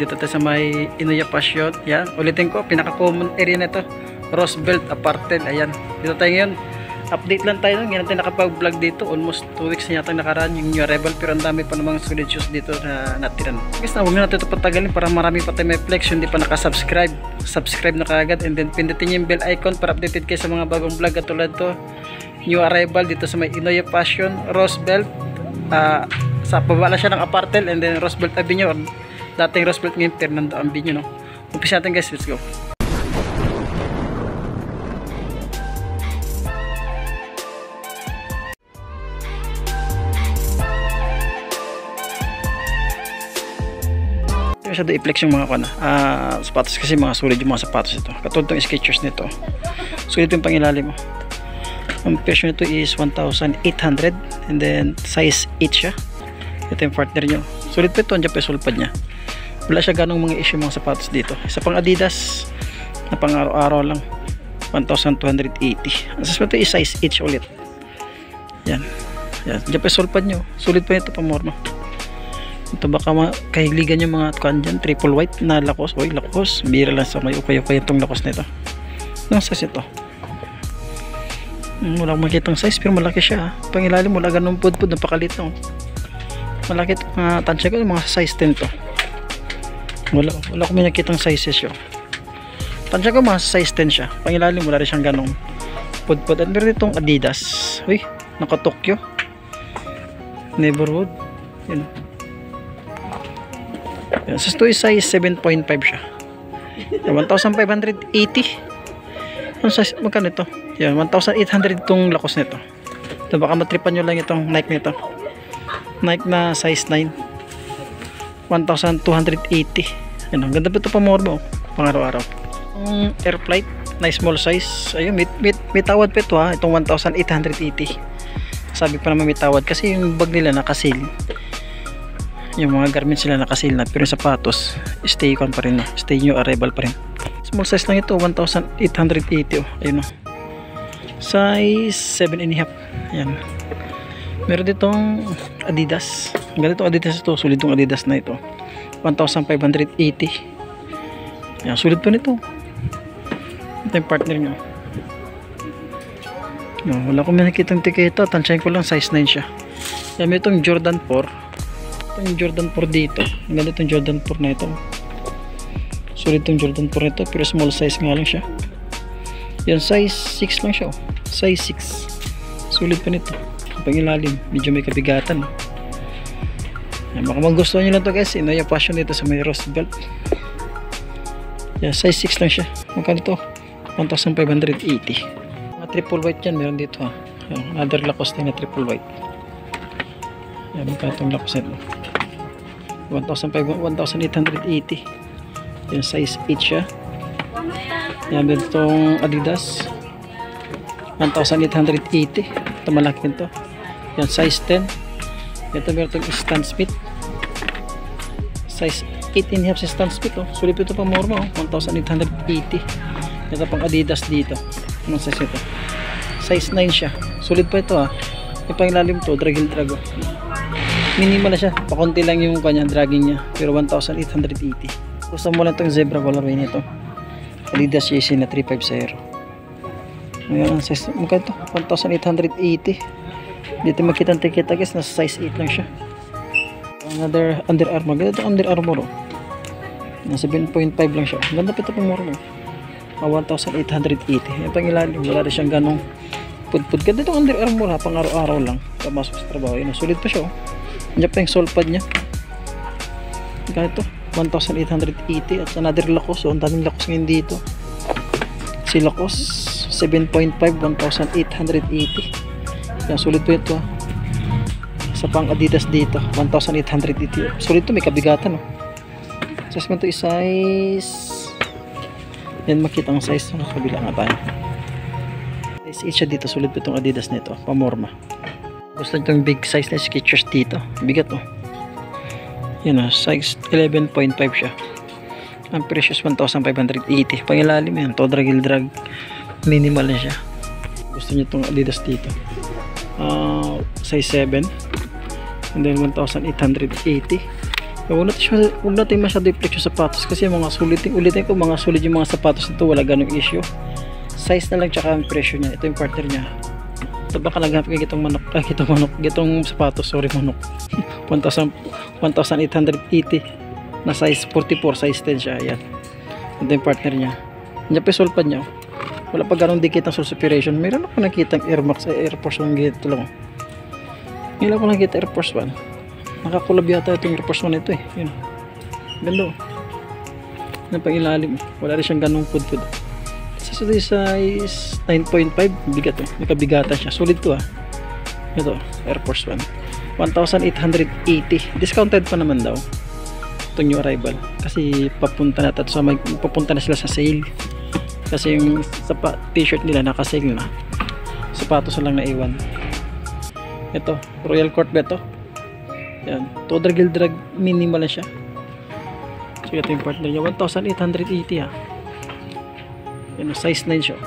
Nandito tayo sa may Inoya Passion. Yan, ulitin ko, pinaka-common area na to, Roosevelt Apartheid. Ayan, dito tayo ngayon. Update lang tayo, ngayon natin nakapag-vlog dito. Almost 2 weeks na yata nakaraan yung new arrival, pero ang dami pa namang solid shoes dito na natiran. Guys, huwag na natin ito patagalin para marami pa tayo may flex. Hindi pa nakasubscribe, subscribe na kaagad, and then pindutin yung bell icon para updated kayo sa mga bagong vlog at tulad to new arrival dito sa may Inoya Passion, Roosevelt. Sa pababa siya ng Apartheid, and then Roosevelt Avenue, or dating Roosevelt ngayon Fernando Avenue, no? Umpisa natin guys, let's go. Masyado i-flex yung mga sapatos kasi mga sulit yung mga sapatos ito. Katulad itong Skechers nito, sulit yung pangilalim mo. Ang presyo nito is 1,800, and then size 8 siya. Ito yung partner nyo, sulit pa ito. Andiyan pa yung sulpad nya, wala siya ganong mga issue mga sapatos dito. Isa pang Adidas na pang araw-araw lang, 1,280. Ang sas pa ito is size 8 ulit. Yan, andiyan pa yung sulpad nyo, sulit pa ito, pamorma. Ito baka kahiligan yung mga tukan dyan, triple white na lakos. Oy, lakos, bira lang sa may ukay-ukay itong lakos nito. Anong size ito? Wala akong makitang size, pero malaki siya. Pangilalim, wala ganun pud-pud, napakalit lang. Malaki ito, tansya ko, mga size 10 to. Wala akong makitang sizes yun. Tansya ko, mga size 10 siya. Pangilalim, wala rin siyang ganun pud-pud. At meron itong Adidas. Uy, naka-Tokyo Neighborhood. Yun. Sa ito is size 7.5 siya. 1,580. Ang size, magkano ito? Yan, 1,800 itong lakos nito. Ito, baka matripan nyo lang itong Nike nito. Nike na size 9, 1,280. Yan, ang ganda pa ito, pamorma, pang araw-araw. Air Flight na small size. Ayun, may tawad pa ito, ha. Itong 1,880. Sabi pa naman may tawad kasi yung bag nila nakasil. Yung mga garments sila nakasil na, pero yung sapatos stay con pa rin, no? Stay new arrival pa rin. Small size lang ito, 1,880. Ayun, no? Size 7.5. Ayan. Meron ditong Adidas. Ganito Adidas ito, sulit itong Adidas na ito, 1,580. Ayan, sulit pa nito. Ito yung partner nyo. No, wala akong nakikitang tiketa, tansyahin ko lang size 9 siya. Ayan, may itong Jordan 4. Itong Jordan 4 dito, ang ganda itong Jordan 4 na ito. Sulit itong Jordan 4 na ito, pero small size nga lang siya. Yan, size 6 lang siya, oh. Size 6. Sulit pa nito. Pangilalim, medyo may kabigatan. Yan, baka magustuhan nyo lang ito guys. Inoya Passion dito sa may Roosevelt. Yan, size 6 lang siya. Magkano ito? 1,580. Mga triple white yan, meron dito, ha. Yan, another Lacoste na triple white. Yan, magkano itong Lacoste nito? 1,880. Yan, size 8 siya. Yan, meron itong Adidas, 1,880. Ito malaki nito. Yan, size 10. Ito meron itong Stan Smith, size 8.5 si Stan Smith, oh. Sulit ito pa morma, oh. 1,880. Ito pang Adidas dito. Anong size ito? Size 9 siya. Sulit pa ito, ha. Yung pangilalim to, dragil drag, oh. Minimal na siya, pakunti lang yung kanya dragging niya, pero 1,880. Gusto mo lang itong zebra colorway nito, Adidas JC na 350. Ngayon, size, magkano ito? 1,880. Dito makita ang tikita guys, nasa size 8 lang siya. Another Under Armour. Ganda itong Under Armour, oh. Nasa 7.5 lang siya. Ganda pa ito pang mura, oh. 1,880. Yung pangilalim, wala rin siyang ganong pud-pud. Ganda itong Under Armour, ha. Pang araw-araw lang pamasok sa trabaho. Yun, sulit pa siya, oh. Diyan pa yung sole pad nya. Ganito, 1,880. At another Lacoste, oh. Ang daming Lacoste ngayon dito. Si Lacoste 7.5, 1,880. Yan, sulit po ito, ha. Sa pang Adidas dito, 1,880. Sulit ito, may kabigatan, oh. Size mo ito, size, yan, makita ang size ng kabila nga tayo. Size 8 siya dito, sulit po itong Adidas nito, pamorma. Gusto nyo itong big size na Skechers dito, bigat, oh. Yan, oh, size 11.5 siya. Ang presyo is 1,580. Pangilalim yan, to drag minimal na siya. Gusto nyo itong Adidas dito, size 7, and then 1,880. Huwag natin masyado i-flex yung sapatos kasi mga ulitin ko, mga solid yung mga sapatos nito, wala ganong issue. Size na lang tsaka ang presyo niya. Ito yung partner niya. Ito baka naghanap ka gitong sapatos, sorry, manok. 1,880 na size 44, size 10 siya. Ayan. Ito yung partner niya. Yan pa yung sulpan niya. Wala pa ganong dikit ng sole separation. Meron ako nakita Air Max, Air Force 1 gito lang. Ngayon ako nakita Air Force 1. Nakakulab yata itong Air Force 1 ito eh. Yun. Ganda oh. Yan pang ilalim. Wala rin siyang ganong pudpud. Sa size 9.5 bigat oh. Nakabigatan siya. Solid to ah. Ito Air Force 1. 1,880. Discounted pa naman daw itong new arrival. Kasi papunta na sila sa sale. Kasi yung t-shirt nila naka-sale na. Sapatos na lang na iwan. Ito, Royal Court ba ito? Yan, to drag minimal na siya. So ito yung partner niya, 1,880 ha. Yan, size 9 siya.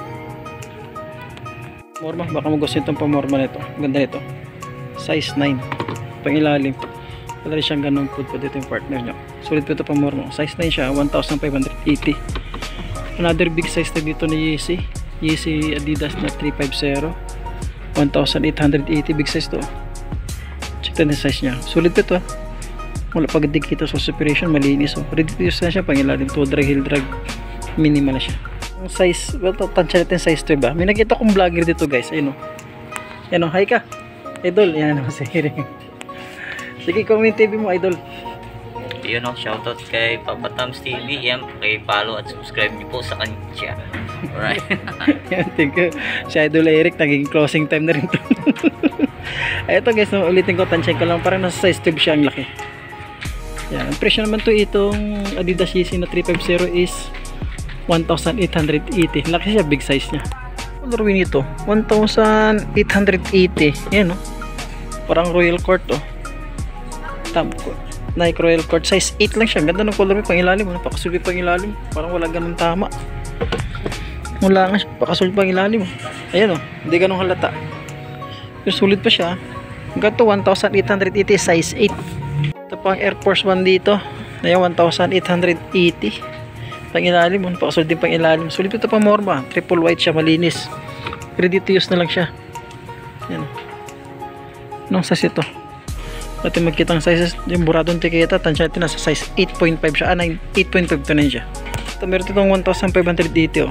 Morma, baka magustuhin itong pamorma nito. Ganda nito. Size 9. Pang ilalim. Wala rin siyang ganun po dito yung partner niya. Sulit po ito pamorma. Size 9 siya, 1,580. Another big size na dito ni Yeezy Adidas na 350. 1,880 big size to. Check natin size niya. Sulit ito. Wala pagdikit sa separation, malinis oh. Ready to use na siya, pangilalim to drag heel drag. Minimal na siya. Yung size, well, tansya natin size 2 ba? May nakita kong vlogger dito guys. Ayun oh. Ayun oh, hi ka. Idol, yan oh, sige. Sige, comment TV mo idol. Yun o, shoutout kay Papa Tams TV. Yan, follow at subscribe niyo po sa kanya. Alright. Yan, thank you. Si Idol Eric, naging closing time na rin to. Ito guys, no, ulitin ko, tansyahin ko lang. Parang nasa size 2 siya ang laki. Yan, ang presyo naman to itong Adidas Yeezy na 350 is 1,880. Laki siya, big size niya. Colorway nito, 1,880. Yan no. Parang Royal Court oh. Nike Royal Court, size 8 lang siya. Ganda ng color, pang ilalim, napakasulit pang ilalim. Parang wala ganun tama. Wala nga siya, pakasulit pang ilalim. Ayan o, hindi ganun halata. Pero sulit pa siya. Hanggang to 1,880 size 8. Ito pang Air Force 1 dito. Ayan, 1,880. Pang ilalim, pakasulit din pang ilalim. Sulit ito pang morma, triple white siya, malinis. Ready to use na lang siya. Ayan o. Anong size ito? Natin magkitang sizes, yung buradong tiketa, tansya natin nasa size 8.5 siya, 8.5 to 9 siya. Ito meron itong 1,580 oh.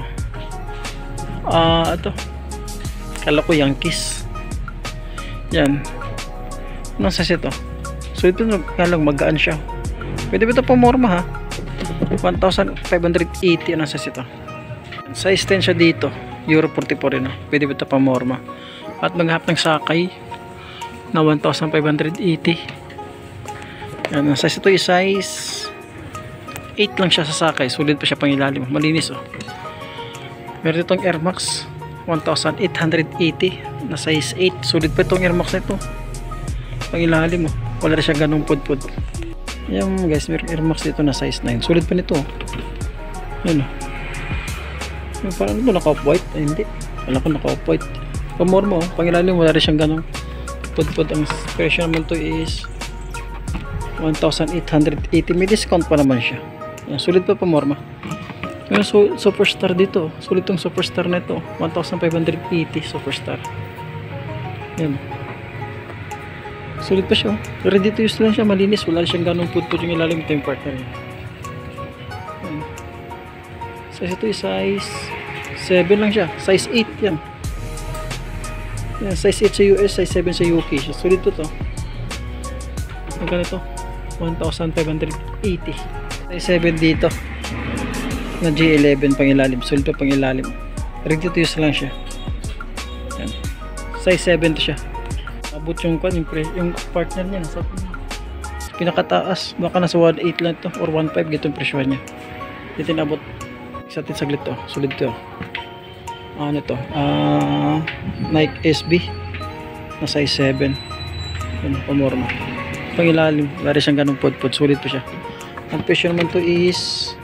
Ito kala ko Yankees. Yan, anong size ito? So ito lang magaan siya. Pwede ba ito pamorma ha? 1,580 anong size ito? Size 10 siya dito, Euro 44 rin oh. Pwede ba ito pamorma? At maghahap ng sakay na 1,580. Yan, ang size ito is size 8 lang siya sa sakay. Sulit pa siya pang ilalim, malinis oh. Meron itong Air Max 1,880 na size 8. Sulit pa itong Air Max na ito pang ilalim oh. Wala rin siya ganung pudpud. Yan guys, meron Air Max dito na size 9. Sulit pa nito oh. Yan oh. Yung parang ito naka off white. Ay hindi, wala ko naka off white. Pamorma oh, pang ilalim wala rin siyang ganung pudpud. Ang presyo naman to is 1,880. May discount pa naman siya. Yan, sulit pa pamorma. May superstar dito. Sulit tong superstar na ito, 1,580 superstar. Yan, sulit pa siya. Ready to use lang siya, malinis. Wala siyang ganong pudpud yung ilalim. Ito yung partner. Yan. Size ito is size 7 lang siya. Size 8 yan. Yan, size 8 sa US, size 7 sa UK. Sulit to. Ang ganito, 1,580. Size 7 dito na G11 pang ilalim. Sulit pa pang ilalim. Ready to use lang siya. Yan. Size 7 to siya. Abot yung partner niya nasa pinakataas. Baka nasa 1.8 lang to or 1.5 gito yung presyo niya. Dito nabot. Isa natin saglit to. Sulit to. Ano to? Nike SB na size 7. Ano, pamorma. Pangilalim, wala siyang ganung pudpud. Sulit po siya. Ang presyo naman to is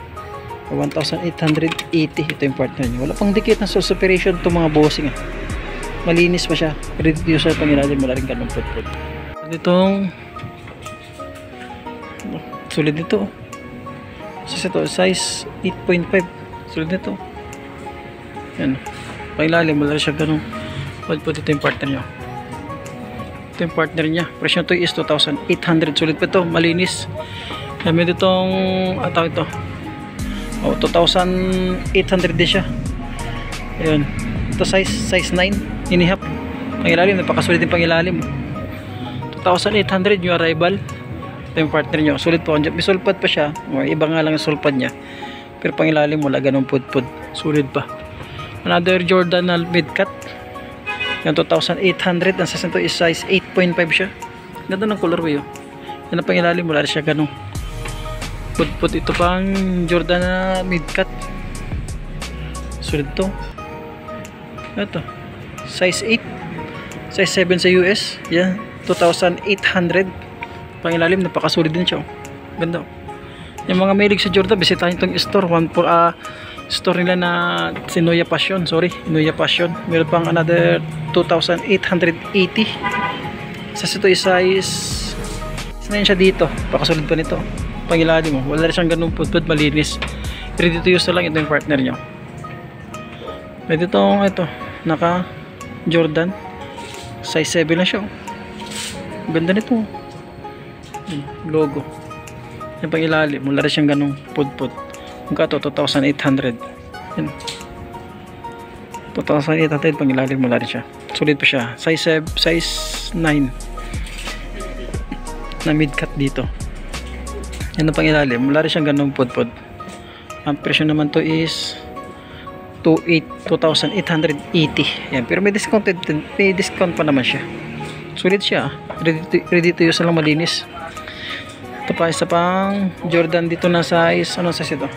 1,880. Ito yung partner niya. Wala pang dikit na source operation to mga bossing. Malinis pa siya. Ready to use. Pangilalim, wala rin ganung pudpud. Itong Sulit nito. Size 8.5. Sulit nito. Yan. Pangilalim, wala siya ganun. Put ito yung partner niya. Ito yung partner niya. Presyo ito is 2,800. Sulit pa ito, malinis. Kami ditong tawag ito. 2,800 din siya. Ayun. Ito size 9. Inihap. Pangilalim, napakasulit yung pangilalim. 2,800 yung arrival. Ito yung partner nyo. Sulit po. May sulpad pa siya. Iba nga lang yung sulpad niya. Pero pangilalim wala ganun pud-pud. Sulit pa. Another Jordan na mid-cut. Yung 2,800. Ang size nito is size 8.5 siya. Ganda ng colorway. Yan ang pangilalim. Wala siya ganun pud-pud. Ito pang Jordan na mid-cut. Sulit to. Ito. Size 8. Size 7 sa US. Yan. 2,800. Pangilalim. Napakasulit din siya. Ganda. Yung mga mahilig sa Jordan, bisitahin itong store. Store nila na Inoya Passion. Inoya Passion. Meron pang another 2,880. Sa ito is size 9 siya dito. Pakasulit pa nito. Pangilalim mo. Wala rin siyang ganun pud-pud, malinis. Ready to use na lang ito yung partner nyo. Pwede itong ito. Naka Jordan. Size 7 lang siya. Ganda nito. Logo. Yung pangilalim. Wala rin siyang ganun pud-pud. Magka ito, 2,800. Yan. 2,800 pangilalim, wala rin siya. Sulit pa siya. Size 9 na mid-cut dito. Yan ang pangilalim. Wala rin siyang ganung pud-pud. Ang presyo naman to is 2,880. Yan. Pero may discount pa naman siya. Sulit siya. Ready to use lang, malinis. Ito pa, isa pang Jordan dito na size. Anong size ito?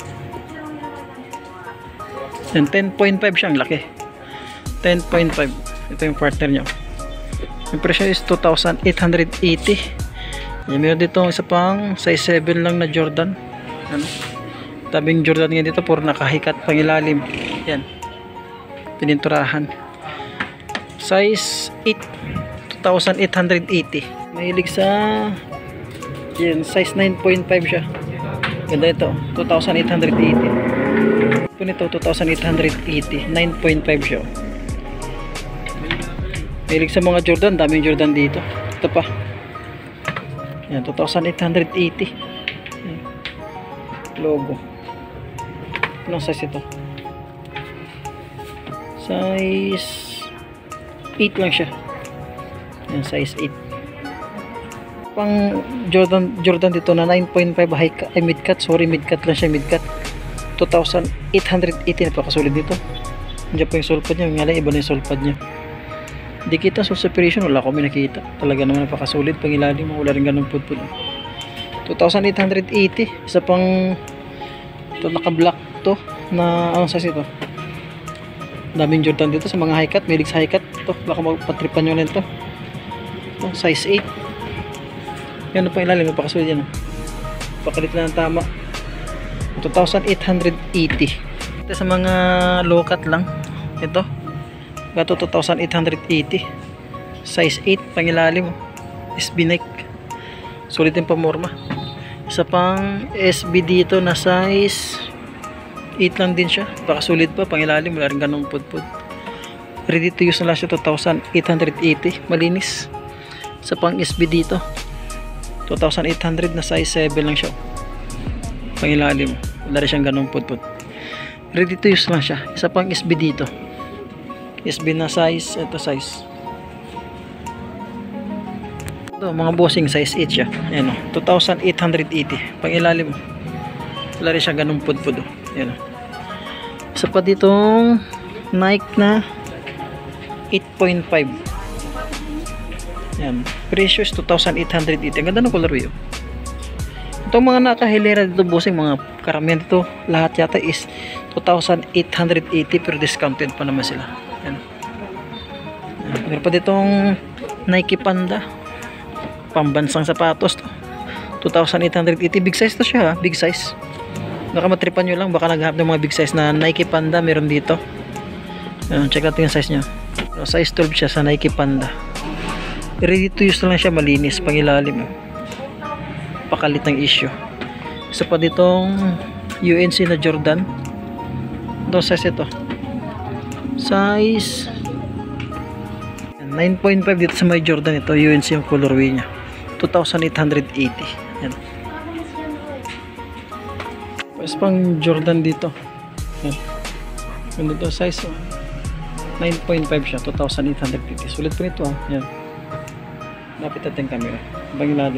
10.5 siya, ang laki. 10.5. Ito yung partner niya. Yung presyo is 2,880. Yan, meron dito isa pang size 7 lang na Jordan. Ano? Tabing Jordan nga dito, puro nakahikat pangilalim. Yan. Pininturahan. Size 8. 2,880. Mahilig sa yan, size 9.5 siya. Ganda ito. 2,880. Ito nito, 2,880. 9.5 siya. Mahilig sa mga Jordan. Daming Jordan dito. Ito pa. Yan, 2,880. Yan. Logo. Anong size ito? Size 8 lang siya. Yan, size 8. Pang Jordan dito na 9.5 mid-cut. Mid-cut lang siya, mid-cut. 2,880. Napakasulit dito. Diyan po yung sulpad niya. Nga lang, iba na yung sulpad niya. Di kita source separation, wala kami nakita. Talaga naman napakasulit. Pangilalim mo, wala rin ganun pud-pud. 2,880. Isa pang ito, naka-black to na anong size ito? Daming Jordan dito sa mga high cut. May sa high cut to. Baka magpatripan nyo lang to. Size 8. Yan, pangilalim, napakasulit yan. Pakalit lang ang tama. 2,880. Ito sa mga low cut lang. Ito gato 2,880. Size 8 pangilalim. SB Nike. Sulit yung pamorma. Isa pang SB dito na size 8 lang din siya. Baka sulit pa pangilalim. Wala rin ganong pud-pud. Ready to use na lang siya. 2,880. Malinis. Isa pang SB dito. 2,800 na size 7 lang siya. Pangilalim. Wala rin siyang ganong pud-pud. Ready to use lang siya. Isa pang SB dito. SB na size, ito size. Ito, mga bossing size 8 siya. Ayan o, 2,880. Pang ilalim. Wala rin siya ganun pud-pud. Ayan o. Isa pa ditong Nike na 8.5. Ayan. Presyo is 2,880. Ang ganda ng color yun. Itong mga nakahilera dito bossing, mga karamihan dito, lahat yata is 2,880 pero discounted pa naman sila. Yan. Meron pa ditong Nike Panda, pambansang sapatos to. 2,880. Big size to siya ha? Big size. Baka matripan nyo lang, baka naghahanap ng mga big size na Nike Panda. Meron dito. Check natin yung size nya. Size 12 siya sa Nike Panda. Ready to use na lang siya, malinis, pangilalim. Pakalit ng issue. Isa pa ditong UNC na Jordan. Ito size ito. Size 9.5 dito sa may Jordan ito. UNC yung colorway niya. 2,880. Yan. Pas pang Jordan dito. Yan. Ganito size 9.5 siya. 2,850. Sulit po nito ah. Yan. Lapit natin camera. Bang ilalim.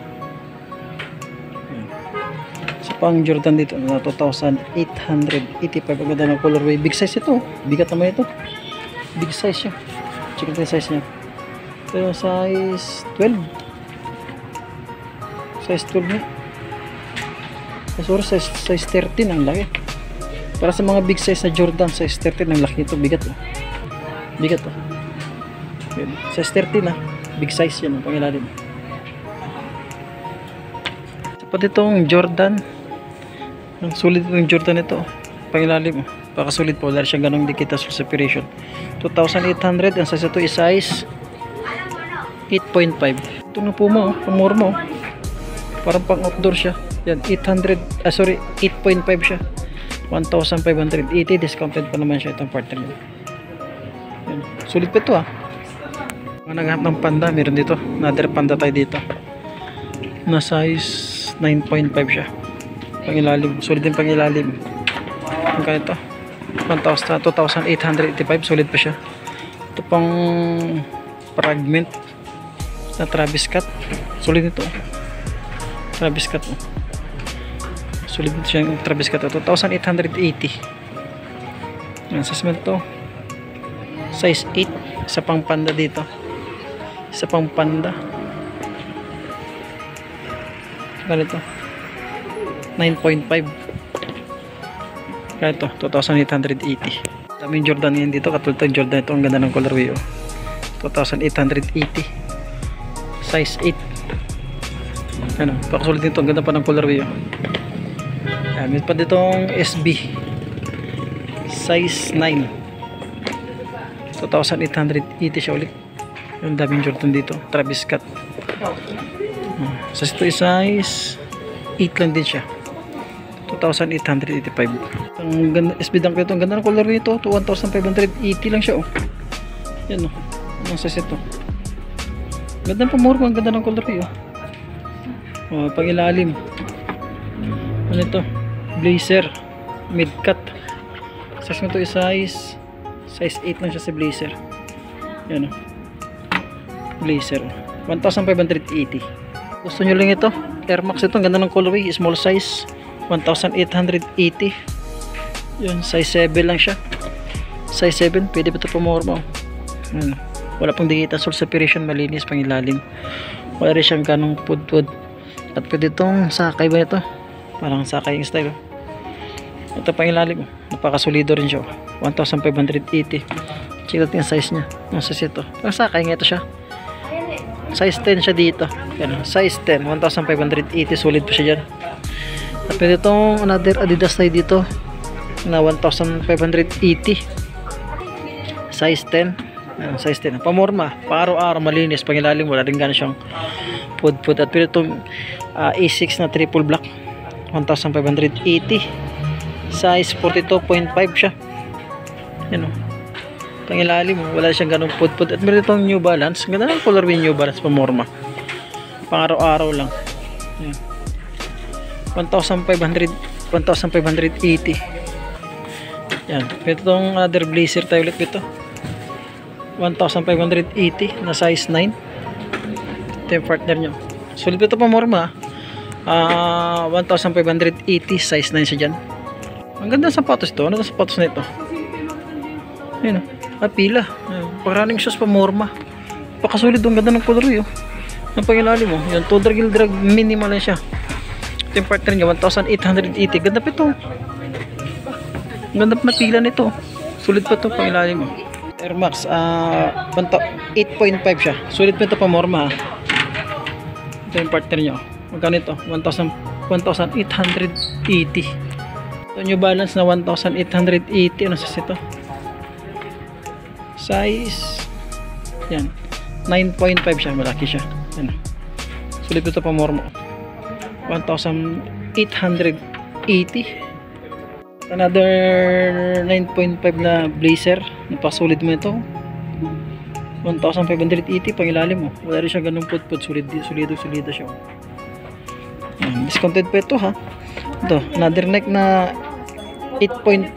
Sa pang Jordan dito na 2,885. Ang ganda ng colorway. Big size ito. Bigat naman ito. Big size siya. Check natin yung size niya. Ito yung size 12. Size 12 niya. Sorry, size 13. Ang laki. Para sa mga big size na Jordan, size 13. Ang laki ito. Bigat. Bigat. Size 13 ah. Big size yan, pangilalim. Sapat itong Jordan. Ang sulit itong Jordan ito. Pangilalim. Pakasulit po. Dahil siya ganong dikita sa separation. 2,800. Ang size ito is size 8.5. Ito na po mo. Pamura mo. Parang pang outdoor siya. Yan. 8.5 siya. 1,580. Discounted pa naman siya itong partner niya. Yan. Sulit pa ito ah. Mga naghanap ng panda, meron dito. Another panda tayo dito. Na size 9.5 siya. Pangilalim. Sulit din pangilalim. Ang ganito. 2,885. Sulit pa siya. Ito pang fragment na Travis Scott. Sulit nito. Travis Scott. Sulit nito siya yung Travis Scott. 2,880. Yan. Size mo ito. Size 8. Isa pang panda dito. Isa pang panda. Ganito. 9.5. Ganito. 2,880. Daming Jordan yan dito. Katulad ng Jordan ito. Ang ganda ng colorway. 2,880. Size 8. Ano. Pakasulit nito. Ang ganda pa ng colorway. Yan. May pa ditong SB. Size 9. 2,880 siya ulit. Yung daming Jordan dito. Travis Scott. Sa ito size 8 lang din siya. 2,885. Ang ganda, SB Dunk ito. Ang ganda ng color nito. 1,580 lang siya. Oh. Yan o. Ang size ito. Ganda ng pamura. Ang ganda ng color nito. Oh, pang ilalim. Ano ito? Blazer. Mid-cut. Size mo ito size 8 lang siya sa blazer. Yan o. Blazer. 1,580. Gusto nyo lang ito? Air Max ito. Ang ganda ng colorway. Small size. 1,880. Yun. Size 7 lang siya. Size 7. Pwede ba ito pumorma? Wala pang dikita. Soul separation. Malinis. Pangilalim. Wala rin siyang ganong pud-pud. At pwede itong sakay ba ito? Parang sakay yung style. Ito pangilalim. Napakasulido rin siya. 1,580. Check natin yung size niya. Yung size ito. Parang sakay nga ito siya. Size 10 siya dito. Yan, size 10. 1,580. Solid pa siya dyan. At pwede itong another Adidas tayo dito. Na 1,580. Size 10. Yan, size 10. Pamorma. Pang-araw-araw malinis. Pangilalim. Wala rin gano'n siyang pud-pud. At pwede itong A6 na triple black. 1,580. Size 42.5 siya. Yan o. Pangilalim, wala siyang ganong pud-pud. At meron itong New Balance. Ganda ng color with New Balance pamorma. Pang araw-araw lang. Yan. 1,580. Yan. Ito itong other blazer tayo ulit ito. 1,580 na size 9. Ito yung partner nyo. Sulit ito pamorma. 1,580 size 9 siya dyan. Ang ganda ng sapatos ito. Ano ang sapatos na ito? Ayun o. Pila. Pang-running shoes pamorma. Pakasulit ang ganda ng color yun. Ang pangilalim mo. Yan. 2 drag minimal lang siya. Ito yung partner niya. 1,880. Ganda pa ito. Ganda pa na pila nito. Sulit pa ito pangilalim mo. Air Max. 8.5 siya. Sulit pa ito pamorma. Ito yung partner niya. Magkano ito? 1,880. Ito New Balance na 1,880. Ano sa ito? Size yan 9.5 siya. Malaki siya. Yan. Sulit ito pamorma. 1,880 1,880. Another 9.5 na blazer. Napasulit mo ito. 1,580 pang ilalim mo. Wala rin siya ganun put-put. Solido siya. Discounted pa ito ha. Ito, another neck na 8.5.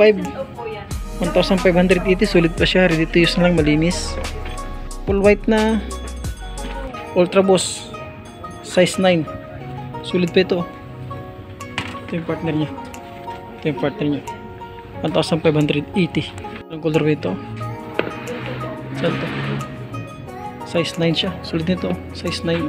1,580. Sulit pa siya. Ready to use na lang. Malinis. Full white na Ultra Boss. Size 9. Sulit pa ito. Ito yung partner niya. 1,580. Ang color ba ito? Saan ito? Size 9 siya. Sulit nito. Size 9.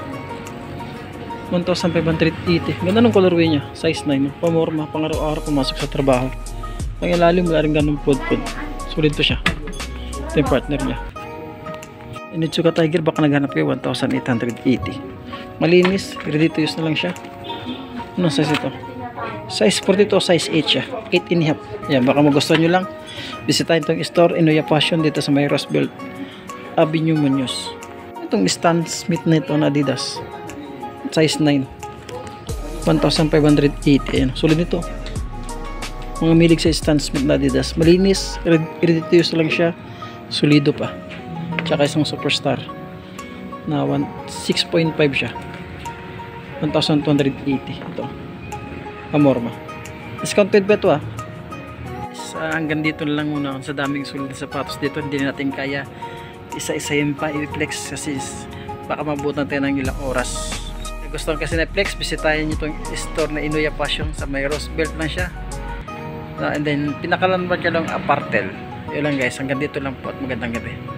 1,580. Ganda ng colorway niya. Size 9. Pamorma. Pang araw-araw pumasok sa trabaho. Pang ilalim wala rin ganun pud-pud. Sulit to siya. Ito yung partner niya. Initsuka Tiger. Baka naghanap kayo. 1,880. Malinis. Ready to use na lang siya. Anong size ito? Size 42, size 8 siya. 8.5. Yan, baka magustuhan nyo lang. Bisitahin itong store, Inoya Fashion, dito sa may Roosevelt Avenue, Muñoz. Itong Stan Smith na ito na Adidas. Size 9. 1,580. Ayan, sulit nito. Mga milig sa Stan Smith na Adidas. Malinis, ready to use lang siya. Solido pa. Tsaka isang Superstar na 6.5 siya. 1,280. Ito. Pamorma. Discounted ba ito hanggang dito lang muna sa daming sulit na sapatos dito. Hindi natin kaya isa-isayin pa i-flex kasi baka mabutan tayo ng ilang oras. Gusto kasi na flex, bisitahin nyo itong store na Inoya Fashion sa may Roosevelt lang siya. And then pinakalan ba siya lang Apartel. Yun lang guys, hanggang dito lang po at magandang gabi.